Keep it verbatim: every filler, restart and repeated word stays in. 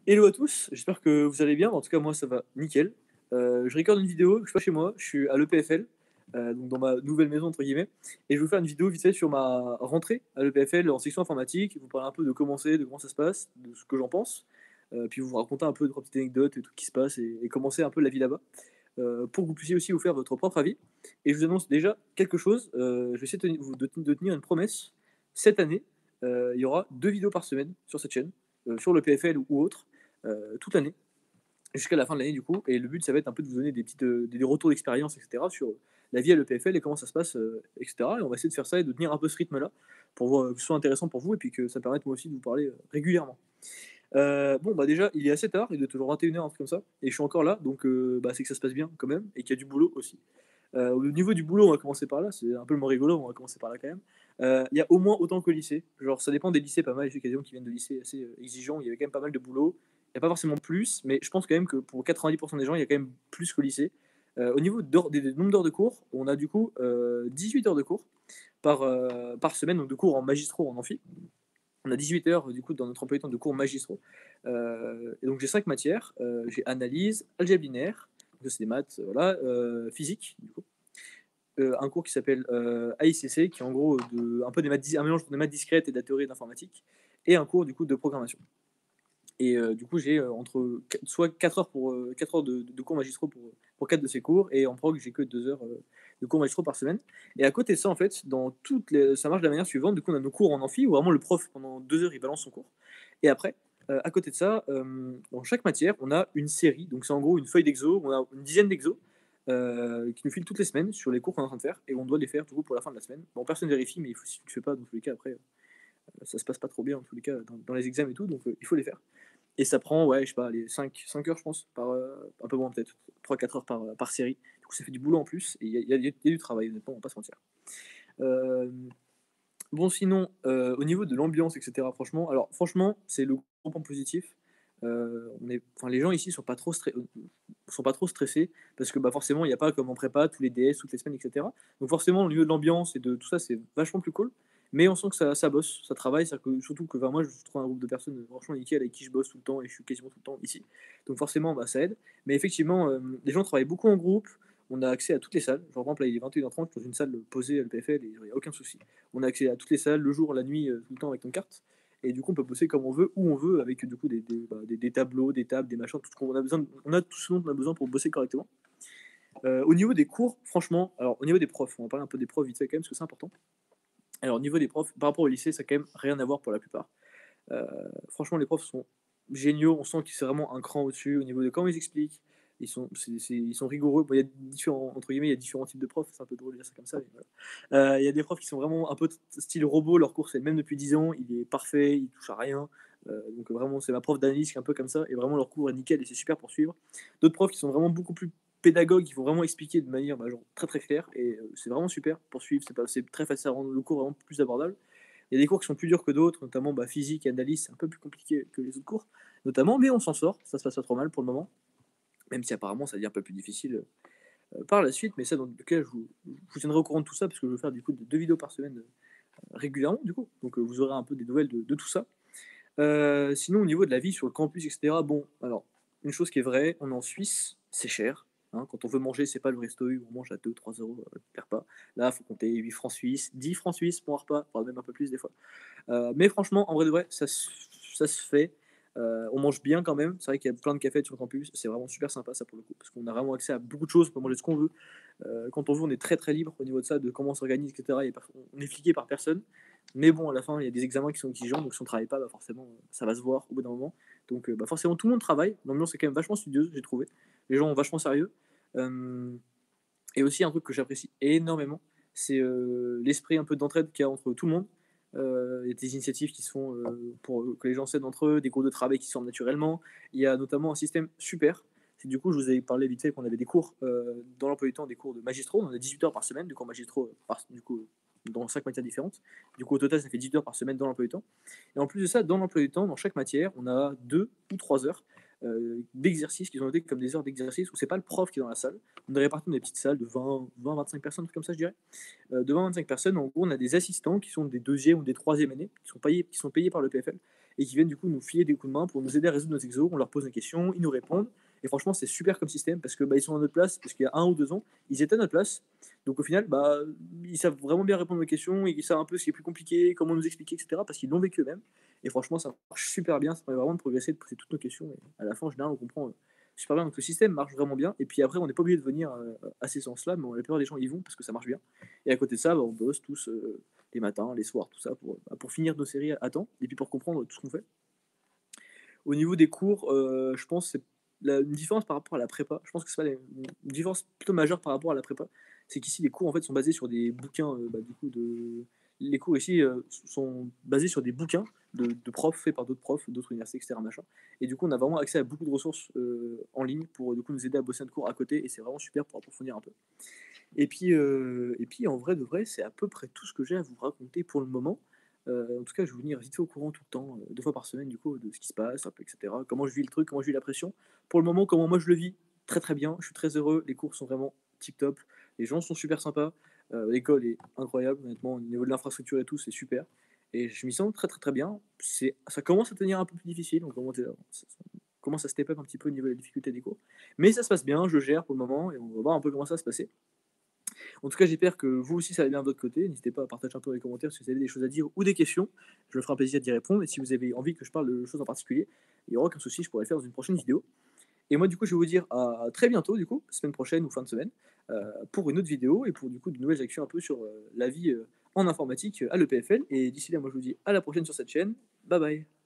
Hello à tous, j'espère que vous allez bien. En tout cas, moi, ça va nickel. Heu, je regarde une vidéo, je suis pas chez moi, je suis à l'E P F L, heu, donc dans ma «nouvelle maison» entre guillemets et je vais vous faire une vidéo vite fait sur ma rentrée à l'E P F L en section informatique, vous parler un peu de comment c'est, de comment ça se passe, de ce que j'en pense, heu, puis vous raconter un peu deux trois petites anecdotes et tout qui se passe et et comment c'est un peu la vie là-bas, heu, pour que vous puissiez aussi vous faire votre propre avis et je vous annonce déjà quelque chose, heu, je vais essayer de teni vous de de tenir une promesse. Cette année, heu, il y aura deux vidéos par semaine sur cette chaîne, heu, sur l'E P F L ou autre, heu, toute l'année, jusqu'à la fin de l'année du coup. Et le but, ça va être un peu de vous donner des petites, heu, des retours d'expérience et cetera sur la vie à l'E P F L et comment ça se passe, heu, et cetera. Et on va essayer de faire ça et de tenir un peu ce rythme-là pour voir, que ce soit intéressant pour vous et puis que ça permette moi aussi de vous parler, heu, régulièrement. Heu, bon, bah, déjà, il est assez tard, il est toujours vingt et une heures, un truc comme ça et je suis encore là donc heu, bah, c'est que ça se passe bien quand même et qu'il y a du boulot aussi. Heu, au niveau du boulot, on va commencer par là, c'est un peu le moins rigolo, on va commencer par là quand même. Heu, il y a au moins autant qu'au lycée, genre ça dépend des lycées pas mal, je sais qu'il y a des gens qui viennent de lycées assez, heu, exigeants, il y avait quand même pas mal de boulot. Il y a pas forcément plus, mais je pense quand même que pour quatre-vingt-dix des gens, il y a quand même plus qu'au lycée. Heu, au niveau d'heures des des nombres d'heures de cours, on a du coup, heu, dix-huit heures de cours par, heu, par semaine, donc de cours en magistraux, en amphi. On a dix-huit heures du coup dans notre emploi du temps de cours magistraux. Heu, et donc j'ai cinq matières, heu, j'ai analyse, algèbre linéaire, donc ça c'est des maths, heu, voilà, heu, physique du coup, heu, un cours qui s'appelle, heu, A I C C qui est en gros de un peu des maths dis un mélange des maths discrètes et de la théorie d'informatique et un cours du coup de programmation. Et heu, du coup, j'ai, heu, entre qu soit quatre heures pour, heu, quatre heures de de cours magistraux pour, pour quatre de ces cours et en prog, j'ai que deux heures, heu, de cours magistraux par semaine. Et à côté de ça, en fait, dans toutes les ça marche de la manière suivante. Du coup, on a nos cours en amphi où vraiment le prof, pendant deux heures, il balance son cours et après, heu, à côté de ça, hem, dans chaque matière, on a une série. Donc c'est en gros une feuille d'exos, on a une dizaine d'exos, heu, qui nous filent toutes les semaines sur les cours qu'on est en train de faire et on doit les faire, du coup, pour la fin de la semaine. Bon, personne vérifie, mais il faut si tu le fais pas, dans tous les cas, après, heu, ça se passe pas trop bien, en tous les cas, dans dans les examens et tout, donc heu, il faut les faire. Et ça prend, ouais, je sais pas, les cinq cinq heures, je pense, par, heu, un peu moins peut-être, trois quatre heures par, heu, par série. Du coup, ça fait du boulot en plus et il y a il y a il y a du travail, honnêtement, on va pas se mentir. Hem, bon sinon, heu, au niveau de l'ambiance et cetera, franchement alors franchement, c'est le gros point positif. Heu, on est enfin, les gens ici sont pas trop stré heu, sont pas trop stressés parce que, bah, forcément, il y a pas comme en prépa tous les D S toutes les semaines et cetera. Donc forcément, au niveau de l'ambiance et de tout ça, c'est vachement plus cool. Mais on sent que ça ça bosse, ça travaille, c'est-à-dire que surtout que, enfin, moi, je trouve un groupe de personnes, heu, franchement nickel avec qui je bosse tout le temps et je suis quasiment tout le temps ici. Donc forcément, bah, ça aide. Mais effectivement, hem, les gens travaillent beaucoup en groupe, on a accès à toutes les salles. Genre, par exemple, là, il est vingt et une heures trente, je suis dans une salle posée à l'E P F L et il y a aucun souci. On a accès à toutes les salles, le jour, la nuit, heu, tout le temps avec nos cartes et du coup, on peut bosser comme on veut, où on veut, avec du coup des des, bah, des des tableaux, des tables, des machins, tout ce qu'on a besoin de on a tout ce dont on a besoin pour bosser correctement. Heu, au niveau des cours, franchement, alors au niveau des profs, on va parler un peu des profs vite fait quand même, parce que c'est important. Alors au niveau des profs, par rapport au lycée, ça a quand même rien à voir pour la plupart. Heu, franchement, les profs sont géniaux, on sent que c'est vraiment un cran au-dessus au niveau de comment ils expliquent. Ils sont c'est c'est ils sont rigoureux. Bon, il y a différents entre guillemets, «il y a différents types de profs», c'est un peu drôle de dire ça comme ça, mais voilà. Heu, il y a des profs qui sont vraiment un peu t style robot, leur cours c'est le même depuis dix ans, il est parfait, il touche à rien. Heu, donc vraiment, c'est ma prof d'analyse qui est un peu comme ça et vraiment leur cours est nickel et c'est super pour suivre. D'autres profs qui sont vraiment beaucoup plus pédagogues, qui vont vraiment expliquer de manière, bah, genre très, très claire et heu, c'est vraiment super pour suivre, c'est pas c'est très facile, ça rend le cours vraiment plus abordable. Il y a des cours qui sont plus durs que d'autres, notamment bah, physique et analyse, c'est un peu plus compliqué que les autres cours, notamment, mais on s'en sort, ça se passe pas trop mal pour le moment, même si apparemment ça devient un peu plus difficile euh, par la suite, mais ça dans le cas, je vous, je vous tiendrai au courant de tout ça, parce que je vais faire du coup deux vidéos par semaine euh, régulièrement, du coup, donc euh, vous aurez un peu des nouvelles de, de tout ça. Euh, sinon, au niveau de la vie sur le campus, et cetera, bon, alors, une chose qui est vraie, on est en Suisse, c'est cher. Hein, quand on veut manger, c'est pas le resto où on mange à deux trois euros euh, per repas. Là, il faut compter huit francs suisses, dix francs suisses pour un repas, voire même un peu plus des fois. Euh, mais franchement, en vrai de vrai, ça, se- ça se fait. Euh, on mange bien quand même. C'est vrai qu'il y a plein de cafés sur le campus. C'est vraiment super sympa ça pour le coup. Parce qu'on a vraiment accès à beaucoup de choses. On peut manger ce qu'on veut. Euh, quand on veut, on est très très libre au niveau de ça, de comment on s'organise, et cetera. Il y a pas- on est fliqué par personne. Mais bon, à la fin, il y a des examens qui sont exigeants. Donc si on ne travaille pas, bah, forcément, ça va se voir au bout d'un moment. Donc euh, bah, forcément, tout le monde travaille. L'ambiance est quand même vachement studieuse, j'ai trouvé. Les gens sont vachement sérieux. Euh, et aussi un truc que j'apprécie énormément, c'est euh, l'esprit un peu d'entraide qu'il y a entre tout le monde. Euh, il y a des initiatives qui se font euh, pour que les gens s'aident entre eux, des groupes de travail qui se forment naturellement. Il y a notamment un système super. C'est du coup, je vous avais parlé vite fait qu'on avait des cours euh, dans l'emploi du temps, des cours de magistraux. On a dix-huit heures par semaine de cours magistraux par, du coup, dans cinq matières différentes. Du coup, au total, ça fait dix-huit heures par semaine dans l'emploi du temps. Et en plus de ça, dans l'emploi du temps, dans chaque matière, on a deux ou trois heures euh, d'exercices qui sont notés comme des heures d'exercice où c'est pas le prof qui est dans la salle. On est répartis dans des petites salles de vingt, vingt, vingt-cinq personnes, comme ça, je dirais. Euh, de vingt, vingt-cinq personnes, en gros, on a des assistants qui sont des deuxièmes ou des troisièmes années, qui sont payés, qui sont payés par le P F L et qui viennent du coup nous filer des coups de main pour nous aider à résoudre nos exos. On leur pose des questions, ils nous répondent. Et franchement, c'est super comme système parce que bah, ils sont à notre place, parce qu'il y a un ou deux ans, ils étaient à notre place. Donc au final, bah, ils savent vraiment bien répondre aux questions, ils savent un peu ce qui est plus compliqué, comment nous expliquer, et cetera. Parce qu'ils l'ont vécu eux-mêmes. Et franchement, ça marche super bien, ça permet vraiment de progresser, de poser toutes nos questions. Et à la fin, en général, on comprend euh, super bien. Donc le système marche vraiment bien. Et puis après, on n'est pas obligé de venir euh, à ces séances-là, mais la plupart des gens y vont parce que ça marche bien. Et à côté de ça, bah, on bosse tous euh, les matins, les soirs, tout ça, pour, bah, pour finir nos séries à temps, et puis pour comprendre tout ce qu'on fait. Au niveau des cours, euh, je pense que c'est la, une différence par rapport à la prépa. Je pense que c'est pas la- une différence plutôt majeure par rapport à la prépa. C'est qu'ici, les cours en fait sont basés sur des bouquins. Euh, bah, du coup, de... Les cours ici euh, sont basés sur des bouquins de, de profs faits par d'autres profs, d'autres universités, et cetera. Machin. Et du coup, on a vraiment accès à beaucoup de ressources euh, en ligne pour du coup, nous aider à bosser notre cours à côté. Et c'est vraiment super pour approfondir un peu. Et puis, euh, et puis, en vrai de vrai, c'est à peu près tout ce que j'ai à vous raconter pour le moment. Euh, en tout cas, je vais vous tenir vite fait au courant tout le temps, euh, deux fois par semaine, du coup, de ce qui se passe, un peu, et cetera. Comment je vis le truc, comment je vis la pression. Pour le moment, comment moi je le vis, très très bien. Je suis très heureux. Les cours sont vraiment tip top. Les gens sont super sympas. Euh, L'école est incroyable, honnêtement. Au niveau de l'infrastructure et tout, c'est super. Et je m'y sens très très très bien. C'est, ça commence à devenir un peu plus difficile. On commence, à, on commence à step up un petit peu au niveau de la difficulté des cours. Mais ça se passe bien, je gère pour le moment et on va voir un peu comment ça va se passer. En tout cas, j'espère que vous aussi ça va bien de votre côté. N'hésitez pas à partager un peu dans les commentaires si vous avez des choses à dire ou des questions. Je me ferai un plaisir d'y répondre. Et si vous avez envie que je parle de choses en particulier, il n'y aura aucun souci, je pourrais le faire dans une prochaine vidéo. Et moi, du coup, je vais vous dire à très bientôt, du coup, semaine prochaine ou fin de semaine, euh, pour une autre vidéo et pour du coup de nouvelles actions un peu sur euh, la vie euh, en informatique euh, à l'E P F L. Et d'ici là, moi, je vous dis à la prochaine sur cette chaîne. Bye bye.